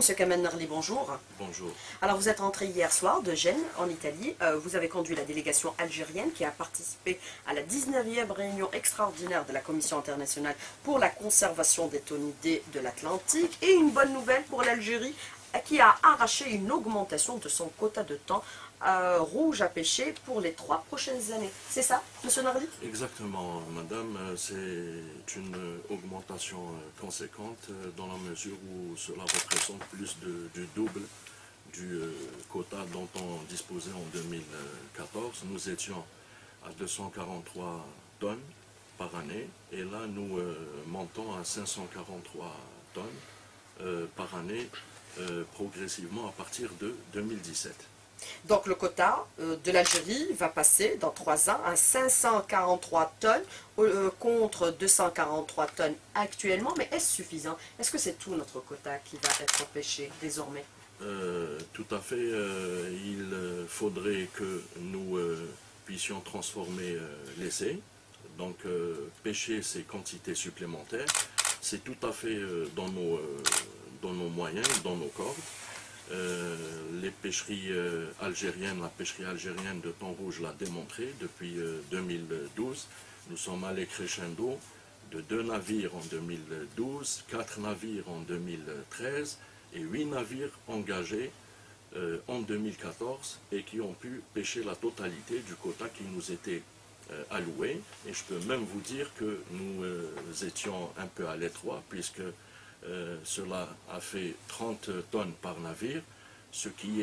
Monsieur Kamen Narli, bonjour. Bonjour. Alors vous êtes rentré hier soir de Gênes, en Italie. Vous avez conduit la délégation algérienne qui a participé à la 19e réunion extraordinaire de la Commission internationale pour la conservation des thonidés de l'Atlantique. Et une bonne nouvelle pour l'Algérie qui a arraché une augmentation de son quota de thon rouge à pêcher pour les 3 prochaines années. C'est ça, Monsieur Narli? Exactement, madame. C'est une augmentation conséquente dans la mesure où cela représente plus du double du quota dont on disposait en 2014. Nous étions à 243 tonnes par année et là nous montons à 543 tonnes par année progressivement à partir de 2017. Donc le quota de l'Algérie va passer dans 3 ans à 543 tonnes contre 243 tonnes actuellement. Mais est-ce suffisant? Est-ce que c'est tout notre quota qui va être pêché désormais? Tout à fait. Il faudrait que nous puissions transformer l'essai, donc pêcher ces quantités supplémentaires. C'est tout à fait dans nos moyens, dans nos cordes. Les pêcheries algériennes, la pêcherie algérienne de thon rouge l'a démontré depuis 2012. Nous sommes allés crescendo de 2 navires en 2012, 4 navires en 2013 et 8 navires engagés en 2014 et qui ont pu pêcher la totalité du quota qui nous était alloué. Et je peux même vous dire que nous étions un peu à l'étroit puisque cela a fait 30 tonnes par navire, ce qui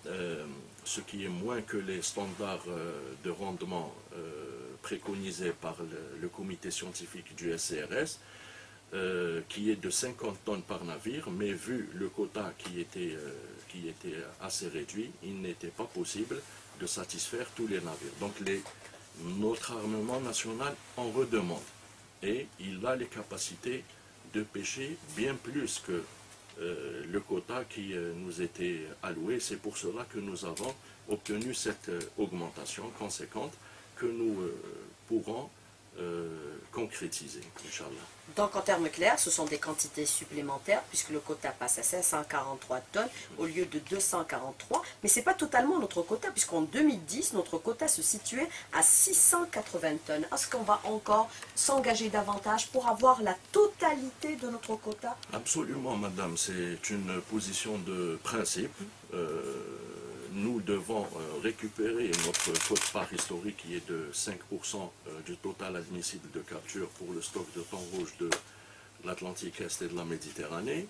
est moins que les standards de rendement préconisés par le comité scientifique du SCRS, qui est de 50 tonnes par navire, mais vu le quota qui était assez réduit, il n'était pas possible de satisfaire tous les navires. Donc notre armement national en redemande et il a les capacités de pêcher bien plus que le quota qui nous était alloué. C'est pour cela que nous avons obtenu cette augmentation conséquente que nous pourrons concrétiser, Inch'Allah. Donc en termes clairs, ce sont des quantités supplémentaires puisque le quota passe à 543 tonnes au lieu de 243. Mais ce n'est pas totalement notre quota puisqu'en 2010, notre quota se situait à 680 tonnes. Est-ce qu'on va encore s'engager davantage pour avoir la totalité de notre quota? Absolument, madame. C'est une position de principe. Nous devons récupérer notre quote-part historique qui est de 5% du total admissible de capture pour le stock de thon rouge de l'Atlantique Est et de la Méditerranée.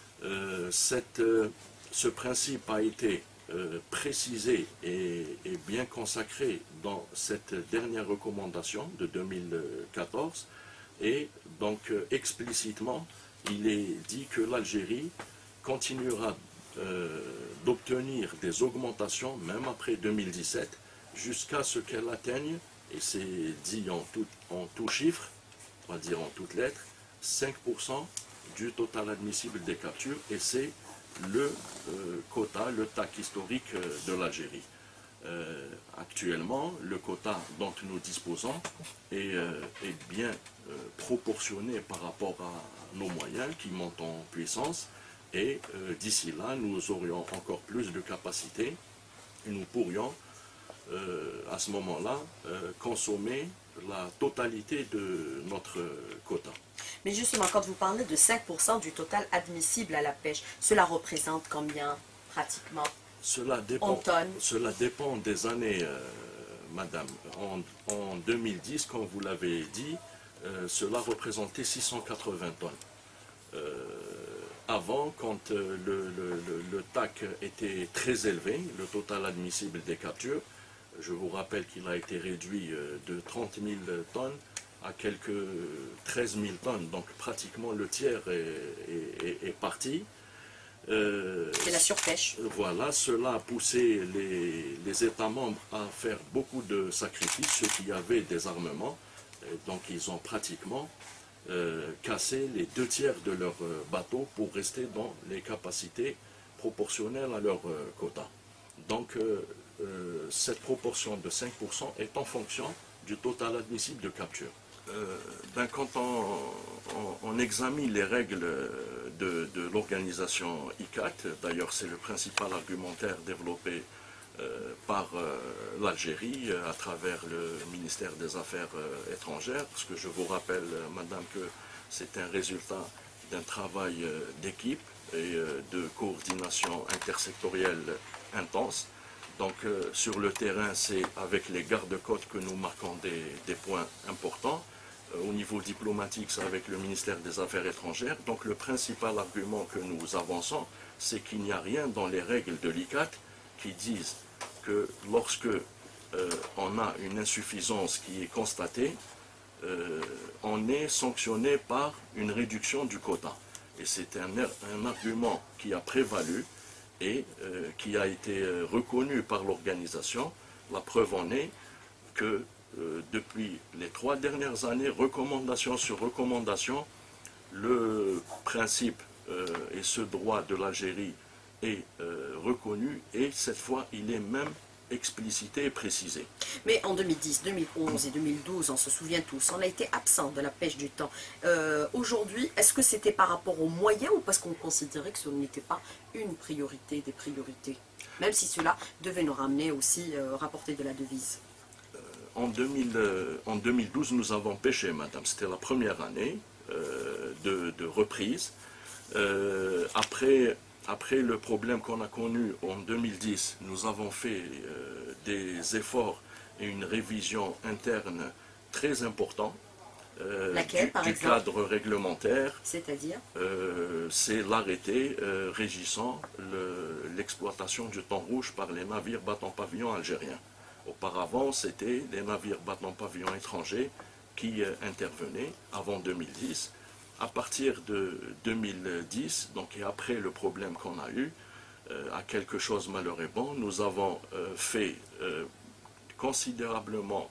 Ce principe a été précisé et bien consacré dans cette dernière recommandation de 2014 et donc explicitement il est dit que l'Algérie continuera d'obtenir des augmentations même après 2017 jusqu'à ce qu'elle atteigne, et c'est dit en tout chiffre, on va dire en toutes lettres, 5% du total admissible des captures, et c'est le quota, le TAC historique de l'Algérie. Actuellement, le quota dont nous disposons est bien proportionné par rapport à nos moyens qui montent en puissance. Et d'ici là, nous aurions encore plus de capacité et nous pourrions à ce moment-là consommer la totalité de notre quota. Mais justement, quand vous parlez de 5% du total admissible à la pêche, cela représente combien pratiquement en tonnes? Cela dépend des années, madame. En 2010, comme vous l'avez dit, cela représentait 680 tonnes. Avant, quand le TAC était très élevé, le total admissible des captures, je vous rappelle qu'il a été réduit de 30 000 tonnes à quelques 13 000 tonnes, donc pratiquement le tiers est parti. C'est la surpêche. Voilà, cela a poussé les États membres à faire beaucoup de sacrifices, ceux qui avaient des armements, donc ils ont pratiquement casser les 2 tiers de leurs bateaux pour rester dans les capacités proportionnelles à leur quota. Donc cette proportion de 5% est en fonction du total admissible de capture. Quand on examine les règles de l'organisation ICAT. D'ailleurs, c'est le principal argumentaire développé par l'Algérie à travers le ministère des Affaires étrangères, parce que je vous rappelle, madame, que c'est un résultat d'un travail d'équipe et de coordination intersectorielle intense. Donc sur le terrain, c'est avec les gardes-côtes que nous marquons des points importants. Au niveau diplomatique, c'est avec le ministère des Affaires étrangères. Donc le principal argument que nous avançons, c'est qu'il n'y a rien dans les règles de l'ICAT qui disent que lorsque on a une insuffisance qui est constatée, on est sanctionné par une réduction du quota. Et c'est un argument qui a prévalu et qui a été reconnu par l'organisation. La preuve en est que depuis les 3 dernières années, recommandation sur recommandation, le principe et ce droit de l'Algérie est reconnu et cette fois il est même explicité et précisé. Mais en 2010, 2011 et 2012, on se souvient tous, on a été absent de la pêche du thon. Aujourd'hui, est-ce que c'était par rapport aux moyens ou parce qu'on considérait que ce n'était pas une priorité des priorités, même si cela devait nous ramener aussi rapporter de la devise? En 2012, nous avons pêché, madame. C'était la première année de reprise. Après le problème qu'on a connu en 2010, nous avons fait des efforts et une révision interne très importante du cadre réglementaire. C'est-à-dire c'est l'arrêté régissant l'exploitation du thon rouge par les navires battant pavillon algériens. Auparavant, c'était les navires battant pavillon étrangers qui intervenaient avant 2010. À partir de 2010, donc et après le problème qu'on a eu, à quelque chose malheureusement, nous avons fait considérablement,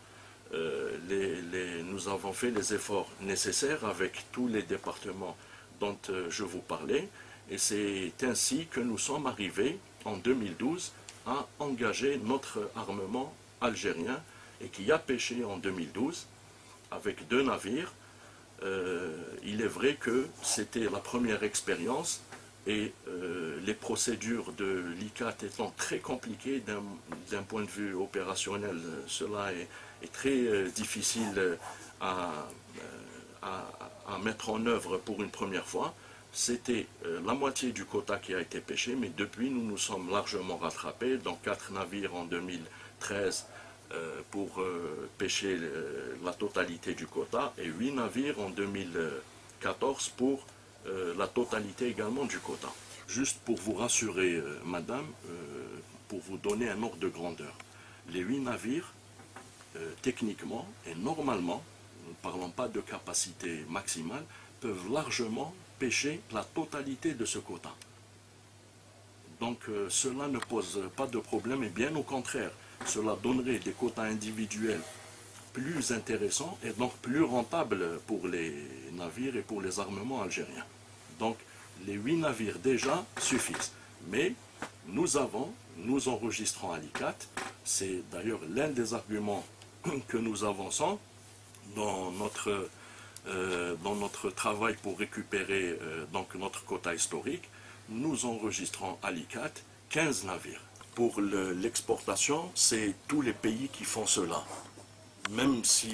nous avons fait les efforts nécessaires avec tous les départements dont je vous parlais, et c'est ainsi que nous sommes arrivés en 2012 à engager notre armement algérien et qui a pêché en 2012 avec 2 navires. Il est vrai que c'était la première expérience et les procédures de l'ICAT étant très compliquées d'un point de vue opérationnel, cela est très difficile à mettre en œuvre pour une première fois. C'était la moitié du quota qui a été pêché, mais depuis nous nous sommes largement rattrapés, donc 4 navires en 2013 pour pêcher la totalité du quota et 8 navires en 2014 pour la totalité également du quota. Juste pour vous rassurer, madame, pour vous donner un ordre de grandeur, les 8 navires, techniquement et normalement, nous ne parlons pas de capacité maximale, peuvent largement pêcher la totalité de ce quota. Donc cela ne pose pas de problème et bien au contraire, cela donnerait des quotas individuels plus intéressants et donc plus rentables pour les navires et pour les armements algériens. Donc les 8 navires déjà suffisent. Mais nous enregistrons à l'ICAT, c'est d'ailleurs l'un des arguments que nous avançons dans notre travail pour récupérer donc notre quota historique, nous enregistrons à l'ICAT 15 navires. Pour l'exportation, c'est tous les pays qui font cela. Même si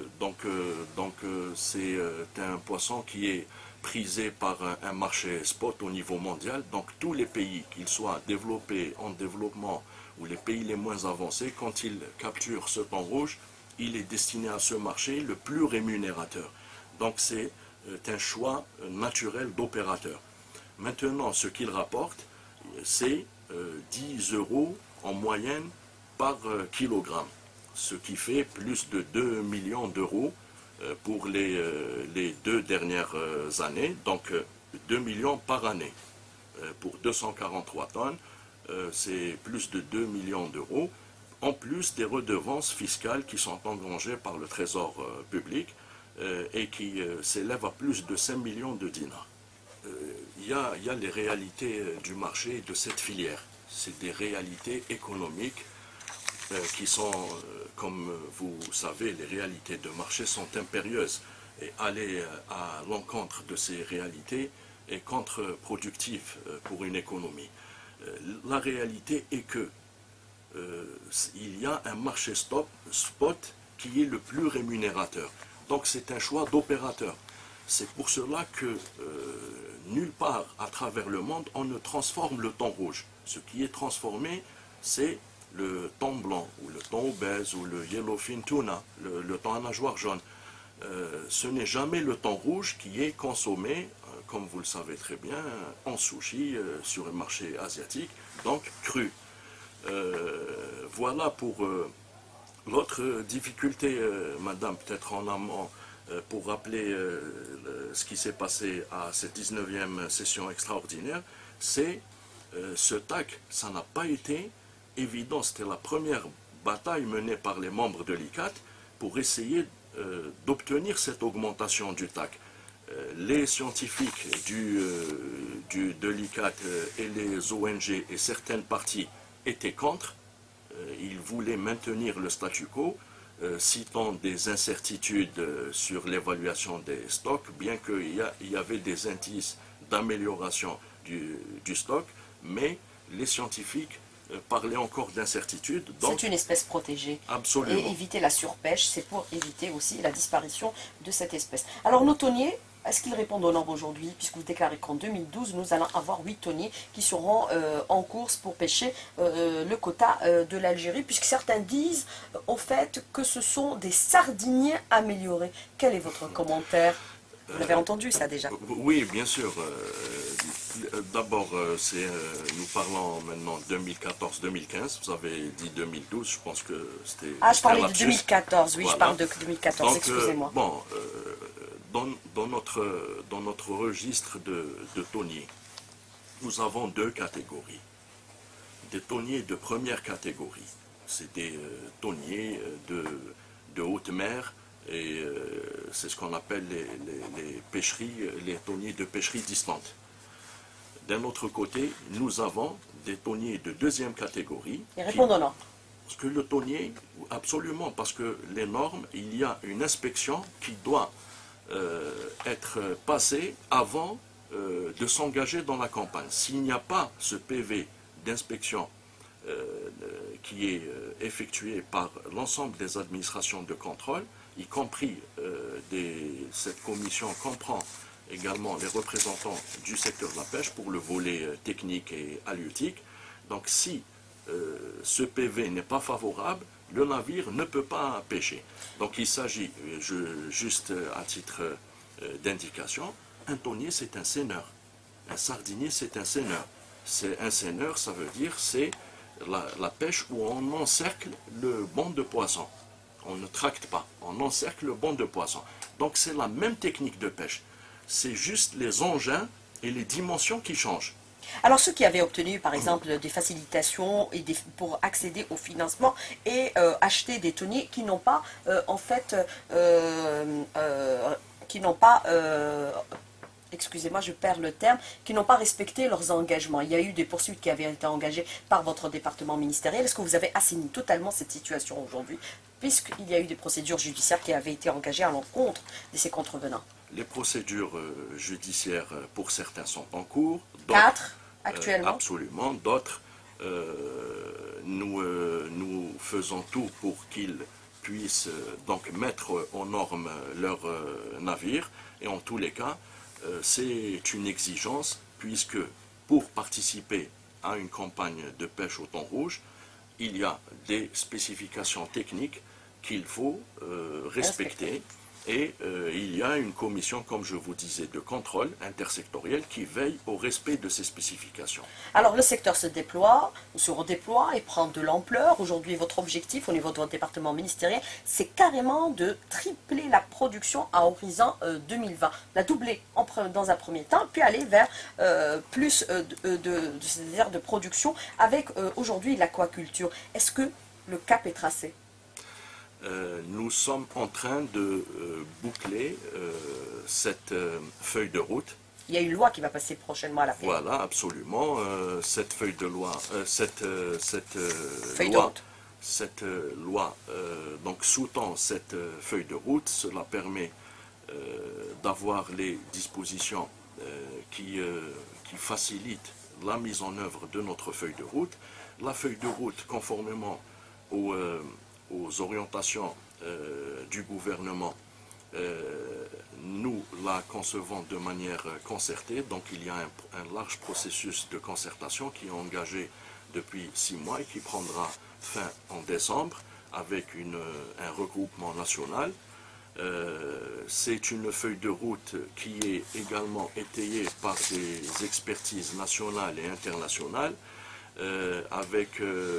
c'est un poisson qui est prisé par un marché spot au niveau mondial, donc tous les pays, qu'ils soient développés, en développement ou les pays les moins avancés, quand ils capturent ce thon rouge, il est destiné à ce marché le plus rémunérateur. Donc c'est un choix naturel d'opérateur. Maintenant, ce qu'il rapporte, c'est 10 € en moyenne par kilogramme, ce qui fait plus de 2 millions d'euros pour les 2 dernières années, donc 2 millions par année. Pour 243 tonnes, c'est plus de 2 millions d'euros, en plus des redevances fiscales qui sont engrangées par le Trésor public et qui s'élèvent à plus de 5 millions de dinars. Il y a les réalités du marché de cette filière. C'est des réalités économiques qui sont, comme vous savez, les réalités de marché sont impérieuses. Et aller à l'encontre de ces réalités est contre-productif pour une économie. La réalité est que il y a un marché spot qui est le plus rémunérateur. Donc c'est un choix d'opérateur. C'est pour cela que nulle part à travers le monde on ne transforme le thon rouge. Ce qui est transformé, c'est le thon blanc, ou le thon obèse, ou le yellowfin tuna, le thon à nageoire jaune. Ce n'est jamais le thon rouge qui est consommé, comme vous le savez très bien, en sushi sur le marché asiatique, donc cru. Voilà pour l'autre difficulté, madame, peut-être en amont, pour rappeler ce qui s'est passé à cette 19e session extraordinaire, c'est ce TAC, ça n'a pas été évident. C'était la première bataille menée par les membres de l'ICAT pour essayer d'obtenir cette augmentation du TAC. Les scientifiques de l'ICAT et les ONG et certaines parties étaient contre. Ils voulaient maintenir le statu quo, citant des incertitudes sur l'évaluation des stocks, bien qu'il y avait des indices d'amélioration du stock, mais les scientifiques parlaient encore d'incertitudes. C'est une espèce protégée. Absolument. Et éviter la surpêche, c'est pour éviter aussi la disparition de cette espèce. Alors nos thoniers, est-ce qu'ils répondent aux normes aujourd'hui? Puisque vous déclarez qu'en 2012, nous allons avoir 8 thoniers qui seront en course pour pêcher le quota de l'Algérie, puisque certains disent au fait que ce sont des sardiniers améliorés. Quel est votre commentaire? Vous l'avez entendu ça déjà? Oui, bien sûr. D'abord, nous parlons maintenant 2014-2015. Vous avez dit 2012, je pense que c'était... Ah, je parlais de 2014, oui, voilà. Je parle de 2014, excusez-moi. Bon, dans notre registre de thoniers, nous avons deux catégories. Des thoniers de première catégorie. C'est des thoniers de haute mer, et c'est ce qu'on appelle les pêcheries, les thoniers de pêcherie distante. D'un autre côté, nous avons des thoniers de deuxième catégorie. Ils répondent aux normes. Parce que le thonier, absolument, parce que les normes, il y a une inspection qui doit être passée avant de s'engager dans la campagne. S'il n'y a pas ce PV d'inspection qui est effectué par l'ensemble des administrations de contrôle, y compris cette commission comprend également les représentants du secteur de la pêche pour le volet technique et halieutique. Donc si ce PV n'est pas favorable, le navire ne peut pas pêcher. Donc il s'agit, juste à titre d'indication, un thonier c'est un seineur, un sardinier c'est un seineur. C'est un seineur, ça veut dire c'est la pêche où on encercle le banc de poisson. On ne tracte pas, on encercle le banc de poisson. Donc c'est la même technique de pêche. C'est juste les engins et les dimensions qui changent. Alors ceux qui avaient obtenu par exemple des facilitations et pour accéder au financement et acheter des thoniers qui n'ont pas excusez-moi, je perds le terme, qui n'ont pas respecté leurs engagements. Il y a eu des poursuites qui avaient été engagées par votre département ministériel. Est-ce que vous avez assaini totalement cette situation aujourd'hui, puisqu'il y a eu des procédures judiciaires qui avaient été engagées à l'encontre de ces contrevenants? Les procédures judiciaires, pour certains, sont en cours. 4 actuellement? Absolument. D'autres, nous faisons tout pour qu'ils puissent donc mettre aux normes leur navire. Et en tous les cas, c'est une exigence, puisque pour participer à une campagne de pêche au thon rouge, il y a des spécifications techniques qu'il faut respecter. Et il y a une commission, comme je vous disais, de contrôle intersectoriel qui veille au respect de ces spécifications. Alors le secteur se déploie, se redéploie et prend de l'ampleur. Aujourd'hui, votre objectif au niveau de votre département ministériel, c'est carrément de tripler la production à horizon 2020. La doubler dans un premier temps, puis aller vers plus de production avec aujourd'hui l'aquaculture. Est-ce que le cap est tracé? Nous sommes en train de boucler cette feuille de route. Il y a une loi qui va passer prochainement à la fin. Voilà, absolument. Cette feuille de loi, cette loi donc sous-tend cette feuille de route. Cela permet d'avoir les dispositions qui facilite la mise en œuvre de notre feuille de route. La feuille de route, conformément aux orientations du gouvernement, nous la concevons de manière concertée. Donc il y a un large processus de concertation qui est engagé depuis 6 mois et qui prendra fin en décembre avec un regroupement national. C'est une feuille de route qui est également étayée par des expertises nationales et internationales, avec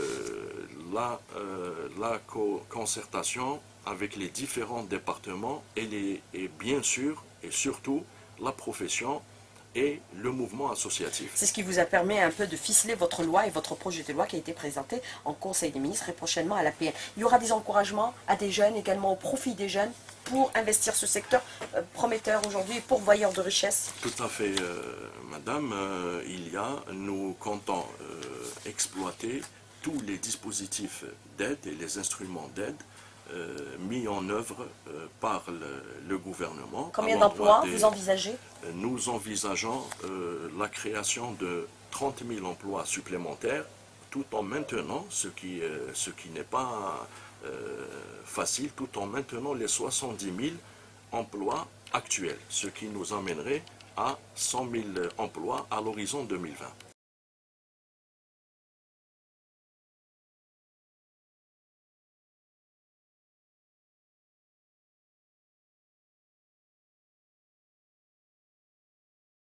la concertation avec les différents départements et bien sûr et surtout la profession et le mouvement associatif. C'est ce qui vous a permis un peu de ficeler votre loi et votre projet de loi qui a été présenté en Conseil des ministres et prochainement à l'APN. Il y aura des encouragements à des jeunes, également au profit des jeunes, pour investir ce secteur prometteur aujourd'hui, pourvoyeur de richesse. Tout à fait, madame. Nous comptons exploiter tous les dispositifs d'aide et les instruments d'aide mis en œuvre par le gouvernement. Combien d'emplois vous envisagez? Nous envisageons la création de 30 000 emplois supplémentaires, tout en maintenant, ce qui n'est pas facile, tout en maintenant les 70 000 emplois actuels, ce qui nous amènerait à 100 000 emplois à l'horizon 2020.